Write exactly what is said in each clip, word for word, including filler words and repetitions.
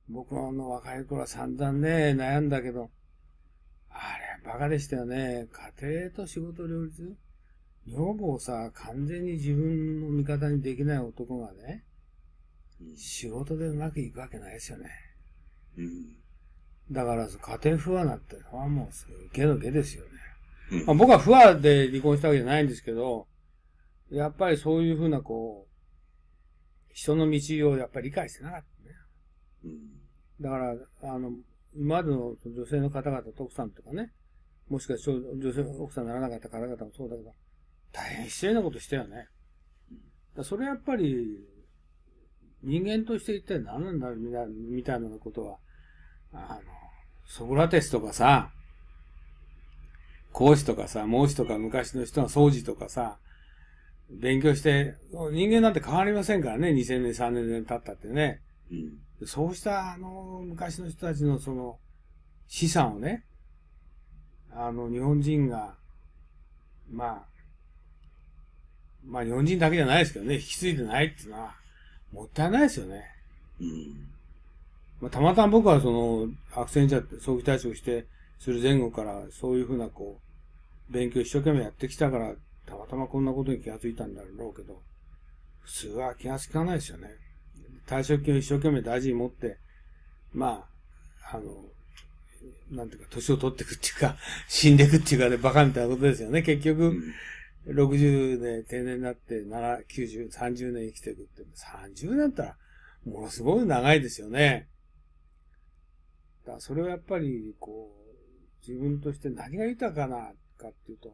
僕の若い頃は散々ね、悩んだけど、あれ、バカでしたよね。家庭と仕事両立。女房をさ、完全に自分の味方にできない男がね、 うん仕事でうまくいくわけないですよね。 うん。 だから、家庭不和なってのはもう、ゲのゲですよね。 うんまあ、僕は不和で離婚したわけじゃないんですけど、やっぱりそういうふうな、こう、人の道をやっぱり理解してなかったね。 うんだから、あの、今までの女性の方々、徳さんとかね、もしくは女性、奥さんにならなかった方々もそうだけど、大変失礼なことしたよね。だそれやっぱり、人間として一体何なんだみたいみたいなことは、あの、ソクラテスとかさ、孔子とかさ、孟子とか昔の人の掃除とかさ、勉強して、人間なんて変わりませんからね、にせんねん、さんぜんねん経ったってね。 うんそうした、あの、昔の人たちのその、資産をね、あの、日本人が、まあ、まあ日本人だけじゃないですけどね、引き継いでないっていうのは、もったいないですよね。 うんまあ、たまたま僕はその、アクセンチャー早期退職して、する前後から、そういうふうなこう、勉強一生懸命やってきたから、たまたまこんなことに気がついたんだろうけど、普通は気がつかないですよね。退職金を一生懸命大事に持って、まあ、あの、なんていうか、年を取っていくっていうか、死んでいくっていうかね、バカみたいなことですよね。結局、ろくじゅうで定年になって、なな、きゅうじゅう、さんじゅうねん生きていくって、さんじゅうねんだったら、ものすごい長いですよね。だからそれはやっぱり、こう、自分として何が豊かなかっていうと、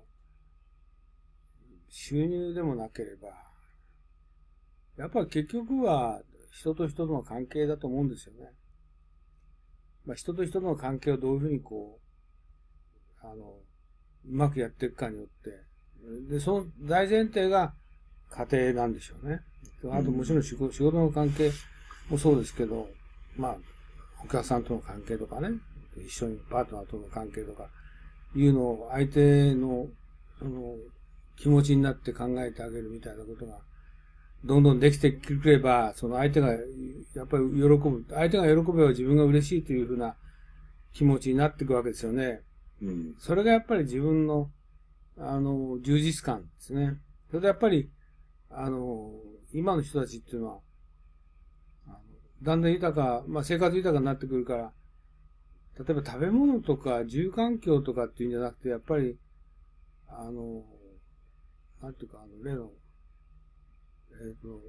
収入でもなければ、やっぱり結局は人と人との関係だと思うんですよね。まあ、人と人との関係をどういうふうにこう、あの、うまくやっていくかによって、で、その大前提が家庭なんでしょうね。あともちろん仕事、仕事の関係もそうですけど、まあ、お客さんとの関係とかね、一緒にパートナーとの関係とか、いうのを相手の、その、気持ちになって考えてあげるみたいなことが、どんどんできてくれば、その相手が、やっぱり喜ぶ。相手が喜べば自分が嬉しいというふうな気持ちになっていくわけですよね。 うん。 それがやっぱり自分の、あの、充実感ですね。それでやっぱり、あの、今の人たちっていうのは、あのだんだん豊か、まあ生活豊かになってくるから、例えば食べ物とか住環境とかっていうんじゃなくて、やっぱり、あの、なんていうか、あの、例の、えっ、と、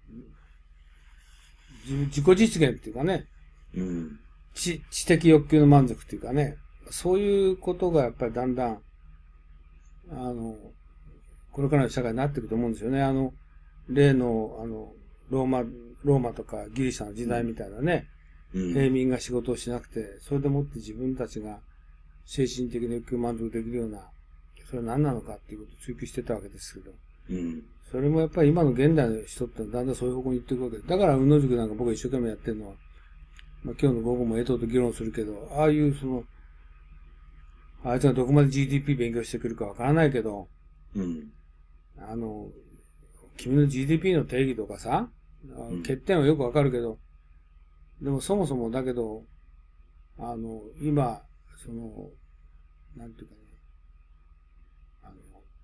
自己実現っていうかね、 うん。 知、知的欲求の満足っていうかね、そういうことがやっぱりだんだん、あの、これからの社会になっていくと思うんですよね。あの、例の、あの、ローマ、ローマとかギリシャの時代みたいなね、 うん。 平民が仕事をしなくて、それでもって自分たちが精神的な欲求を満足できるような、それは何なのかっていうことを追求してたわけですけど、 うん。 それもやっぱり今の現代の人ってだんだんそういう方向に行っていくわけで、だから、宇野塾なんか僕が一生懸命やってるのは、まあ、今日の午後も江藤と議論するけど、ああいうその、あいつがどこまで ジーディーピー 勉強してくるかわからないけど、 うん。 あの、君の ジーディーピー の定義とかさ、 うん欠点はよくわかるけど、でもそもそもだけど、あの、今、その、なんていうかね、あの、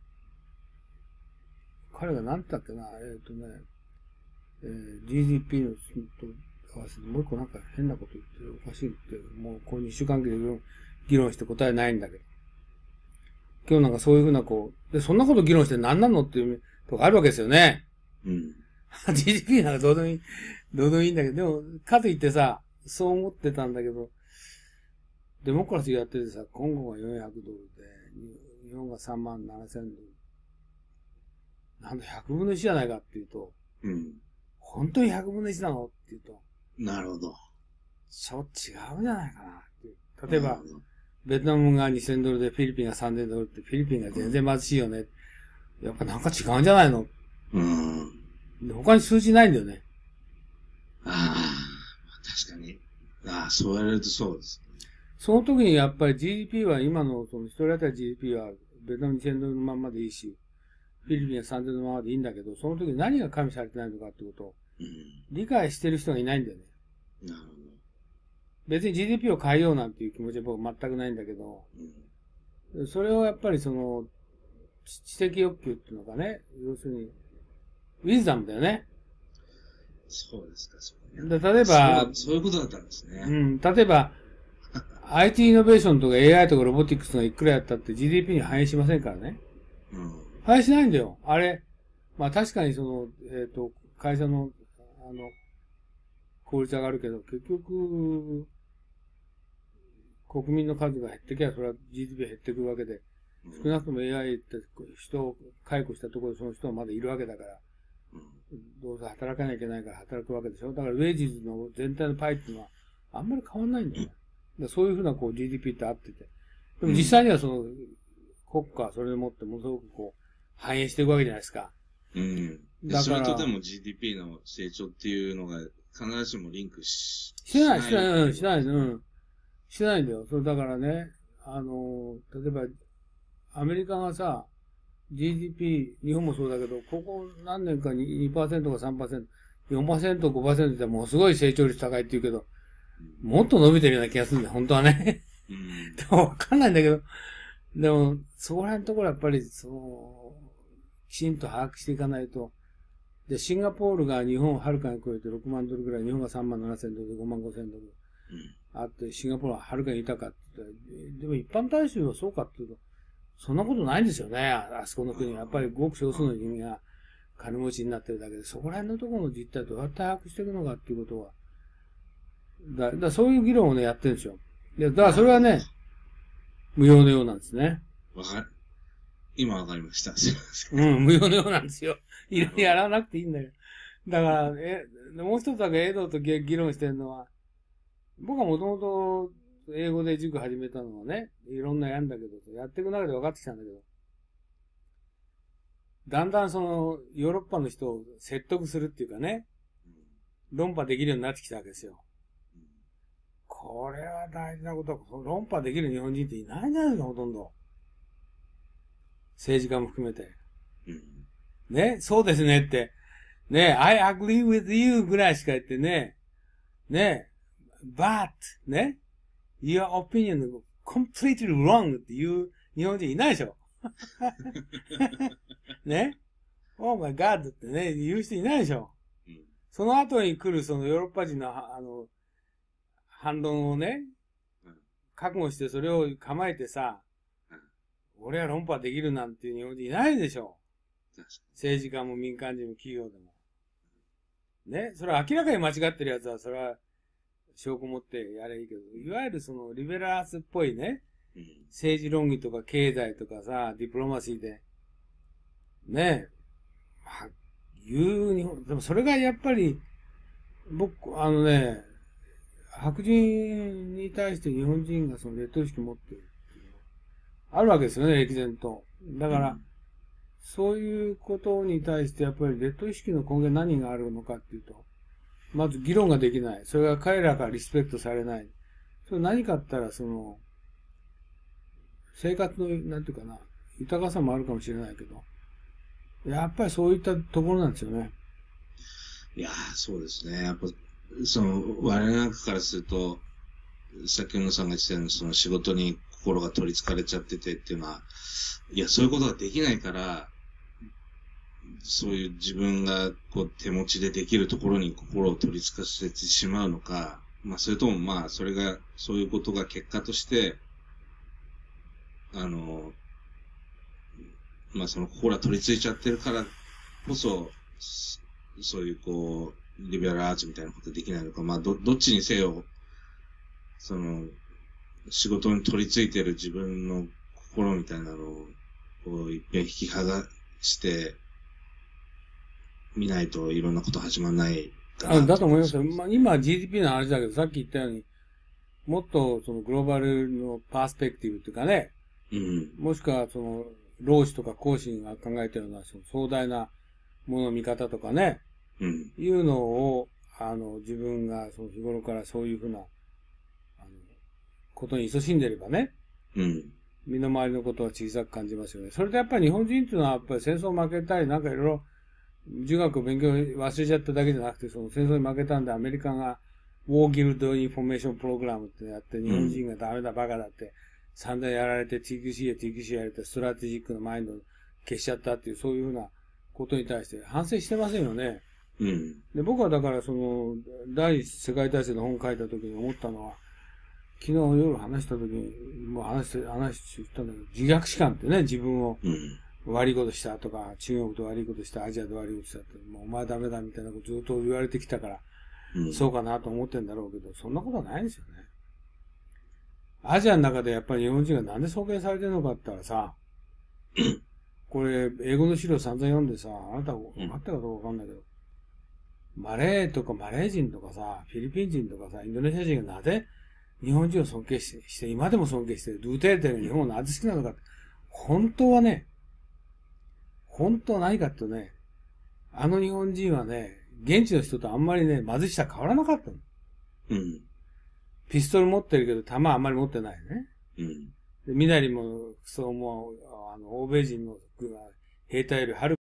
彼が何て言ったっけな、えっ、とね、えー、ジーディーピー のと合わせてもう一個なんか変なこと言ってるおかしいって、もうこういう一週間で議論議論して答えないんだけど。今日なんかそういうふうなこう、で、そんなこと議論して何なのっていうとこあるわけですよね。 うん。 ジーディーピー なんかどうでもいい、どうでもいいんだけど、でも、かといってさ、そう思ってたんだけど、デモクラシーやっててさ、コンゴがよんひゃくドルで、日本がさんまんななせんドル。なんだひゃくぶんのいちじゃないかっていうと、 うん。 本当にひゃくぶんのいちなのっていうと、 なるほど。 ちょっと違うんじゃないかなっていう。例えばなるほ、どベトナムがにせんドルでフィリピンがさんぜんドルって、フィリピンが全然貧しいよね。やっぱなんか違うんじゃないの？ うん。 他に数字ないんだよね。 ああ、確かに。ああ、そう言われるとそうです。 その時にやっぱり ジーディーピー は今のその一人当たり ジーディーピー はベトナムにせんドルのまんまでいいし、フィリピンはさんぜんドルのままでいいんだけど、その時に何が加味されてないのかってことをうん。 理解してる人がいないんだよね。 なるほ別に ジーディーピー を変えようなんていう気持ちは僕全くないんだけど、 うん、 それをやっぱりその、知的欲求っていうのがね、要するに、ウィズダムだよね。 そうですか、そうね。例えばそう、 そういうことだったんですね。 うん、例えば、アイティー イノベーションとか エーアイ とかロボティクスがいくらやったって ジーディーピー に反映しませんからね。 うん。 反映しないんだよ。あれ、まあ確かにその、えっと、会社の、あの、効率上がるけど、結局、国民の数が減ってきゃ、それは ジーディーピー 減ってくるわけで、少なくとも エーアイ って人を解雇したところでその人はまだいるわけだから、どうせ働かなきゃいけないから働くわけでしょ。だからウェイジズの全体のパイっていうのはあんまり変わんないんだよね。だそういうふうなこう ジーディーピー ってあってて。でも実際にはその国家はそれでもってものすごくこう反映していくわけじゃないですか。 うん。だからそれとでも ジーディーピー の成長っていうのが必ずしもリンクし、 してない、してない、うん、してない、うん。してないんだよ。それだからね、あの、例えば、アメリカがさ、ジーディーピー、日本もそうだけど、ここ何年かに にパーセント か さんパーセント、よんパーセント、ごパーセントってもうすごい成長率高いって言うけど、もっと伸びてるような気がするんだよ、本当はね。うん、でもわかんないんだけど、でも、そこら辺のところやっぱり、そう、きちんと把握していかないと、で、シンガポールが日本をはるかに超えてろくまんドルぐらい、日本がさんまんななせんドルでごまんごせんドル。うん、あって、シンガポールははるかに豊かって言ったら、でも一般大衆はそうかっていうと、そんなことないんですよね。あそこの国は。やっぱりごく少数の人間が金持ちになってるだけで、そこら辺のところの実態どうやって把握していくのかっていうことは、だ、だそういう議論をね、やってるんですよ。で、だからそれはね、無用のようなんですね。 わかる。今わかりました。すいません。うん、無用のようなんですよ。いろいろやらなくていいんだよ。だから、え、もう一つだけエドと議論してるのは、僕はもともと英語で塾始めたのはね、いろんなやんだけど、やっていく中で分かってきたんだけど、だんだんその、ヨーロッパの人を説得するっていうかね、論破できるようになってきたわけですよ。これは大事なこと。論破できる日本人っていないんじゃないですか、ほとんど。政治家も含めて。ね、そうですねって。ね、I agree with you ぐらいしか言ってね、ね、but, ね、your opinion is completely wrong っていう日本人いないでしょ。ね、oh my god ってね、言う人いないでしょ。その後に来るそのヨーロッパ人の、あの、反論をね、覚悟してそれを構えてさ、俺は論破できるなんていう日本人いないでしょ。政治家も民間人も企業でも。ね、それは明らかに間違ってるやつは、それは証拠持ってやればいいけど、いわゆるそのリベラルアーツっぽいね、政治論議とか経済とかさ、ディプロマシーで、ね、まあ、言う日本、でもそれがやっぱり、僕、あのね、白人に対して日本人がその劣等意識を持っているっていうのがあるわけですよね、歴然と。だから、うん、そういうことに対してやっぱり劣等意識の根源何があるのかっていうと、まず議論ができない。それが彼らからリスペクトされない。それ何かって言ったら、その、生活の、なんていうかな、豊かさもあるかもしれないけど、やっぱりそういったところなんですよね。 いやー、そうですね。やっぱ、その、我々なんかからすると、さっきのさんが言ってたように、その仕事に心が取り憑かれちゃっててっていうのは、いや、そういうことができないから、そういう自分がこう手持ちでできるところに心を取り憑かせてしまうのか、まあ、それともまあ、それが、そういうことが結果として、あの、まあ、その心が取り憑いちゃってるからこそ、そういうこう、リベラルアーツみたいなことできないのか、まあ、ど、どっちにせよ、その、仕事に取り付いてる自分の心みたいなのを、こう、いっぺん引き剥がして見ないといろんなこと始まらないかな。 あ、だと思いますよ。まあ、今 ジーディーピー の話だけど、さっき言ったように、もっとそのグローバルのパースペクティブっていうかね、うん、もしくはその、労使とか講師が考えたようなその壮大なものの見方とかね、うん、いうのを、あの、自分がその日頃からそういうふうな、あの、ことに勤しんでればね、うん、身の回りのことは小さく感じますよね。それでやっぱり日本人っていうのはやっぱり戦争を負けたり、なんかいろいろ、儒学を勉強忘れちゃっただけじゃなくて、その戦争に負けたんでアメリカがウォーギルドインフォメーションプログラムってやって、日本人がダメだバカだって、散々やられて ティーキューシー や ティーキューシー やられて、ストラテジックのマインド消しちゃったっていう、そういうふうなことに対して反省してませんよね。 うん。 で、僕はだからその、第一次世界大戦の本を書いた時に思ったのは、昨日夜話した時に、もう話して、話したんだけど、自虐史観ってね、自分を悪いことしたとか、中国で悪いことした、アジアで悪いことしたって、もうお前ダメだみたいなことずっと言われてきたから、うん、そうかなと思ってんだろうけど、そんなことはないんですよね。アジアの中でやっぱり日本人がなんで尊敬されてるのかって言ったらさ、これ、英語の資料散々読んでさ、あなた分かったかどうかわかんないけど、マレーとかマレー人とかさ、フィリピン人とかさ、インドネシア人がなぜ日本人を尊敬して、して今でも尊敬してる、ドゥテーテが日本をなぜ好きなのかって、本当はね、本当は何かっていうとね、あの日本人はね、現地の人とあんまりね、貧しさ変わらなかったの。 うん。 ピストル持ってるけど、弾はあんまり持ってないね。 うん。 で、みなりも、そうもう、あの、欧米人の兵隊よりはる